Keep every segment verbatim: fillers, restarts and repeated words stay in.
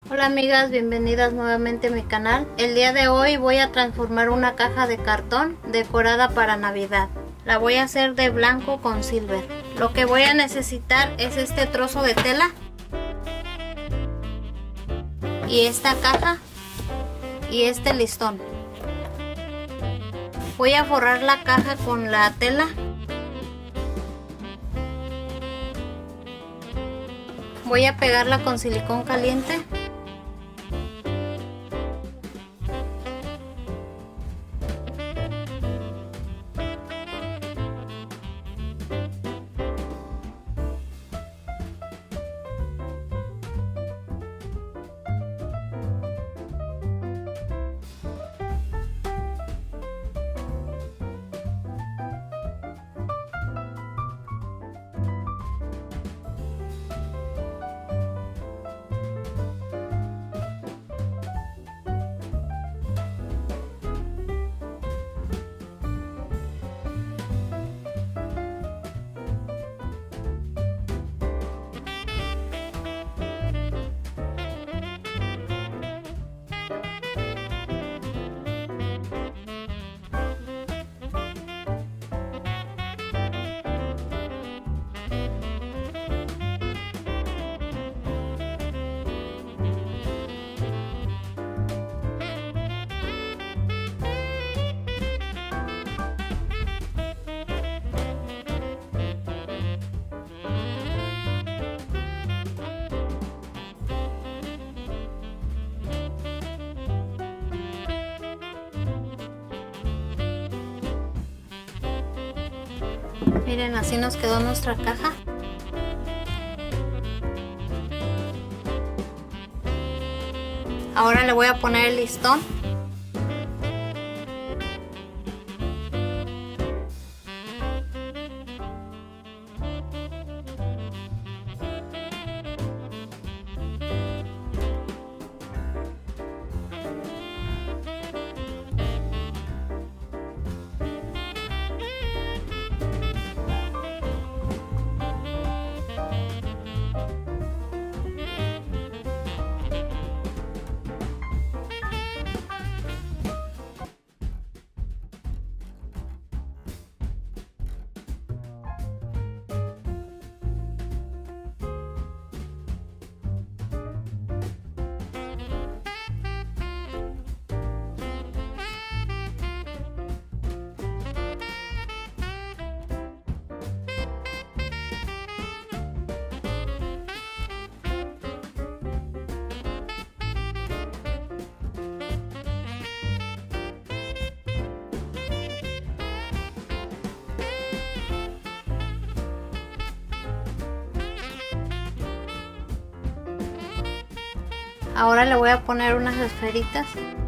Hola amigas, bienvenidas nuevamente a mi canal. El día de hoy voy a transformar una caja de cartón decorada para Navidad. La voy a hacer de blanco con silver. Lo que voy a necesitar es este trozo de tela y esta caja y este listón. Voy a forrar la caja con la tela. Voy a pegarla con silicón caliente. Miren, así nos quedó nuestra caja. Ahora le voy a poner el listón. Ahora le voy a poner unas esferitas.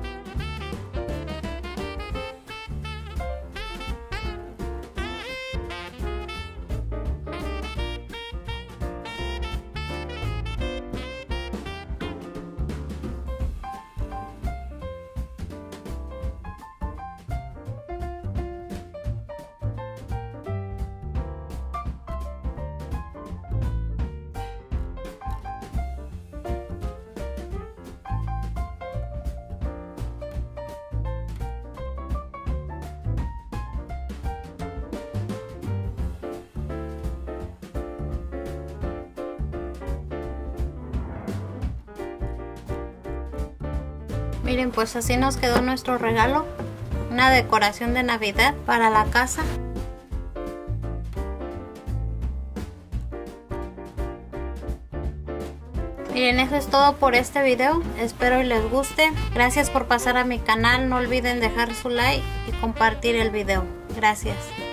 Miren, pues así nos quedó nuestro regalo, una decoración de Navidad para la casa. Miren, eso es todo por este video, espero y les guste. Gracias por pasar a mi canal, no olviden dejar su like y compartir el video. Gracias.